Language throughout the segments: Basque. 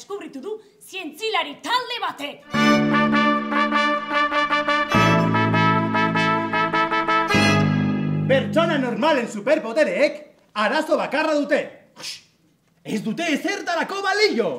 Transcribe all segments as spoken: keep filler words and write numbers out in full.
deskubritu du zientzilari talde batek. Pertsona normalen superpotereek arazo bakarra dute. Ez dute ezertarako balio!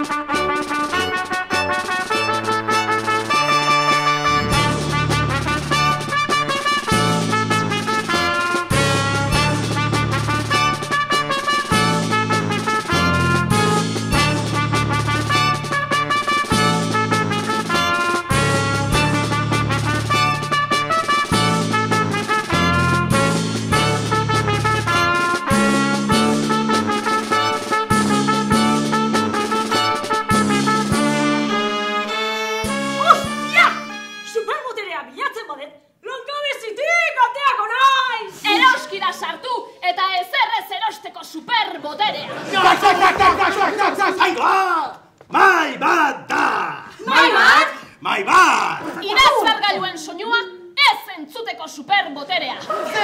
Sartu eta ezerrez erosteko superboterea. Mai bat! Mai bat da! Mai bat? Mai bat! Idazgargailuen soinua ez entzuteko superboterea.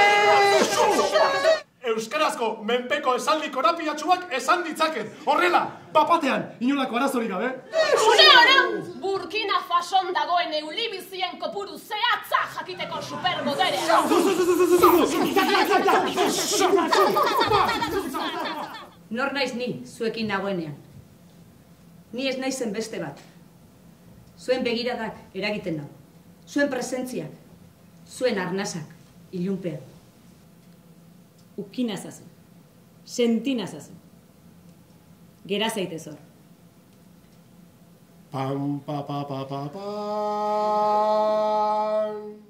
Euskarazko menpeko esaldi korapilatsuak esan ditzaket. Horrela, bapatean, inolako arazorik gabe. Une oro, Burkina Fason dagoen eulibizien kopuru zehatza jakiteko superboterea. Nor naiz ni, zuekin nagoenean. Ni ez naizen beste bat. Zuen begiradak eragiten nau. Zuen presentziak, zuen arnasak, ilunpean. Ukina zazu, sentina zazu. Gera zaitez hor. Pam, pa, pa, pa, pa, pa.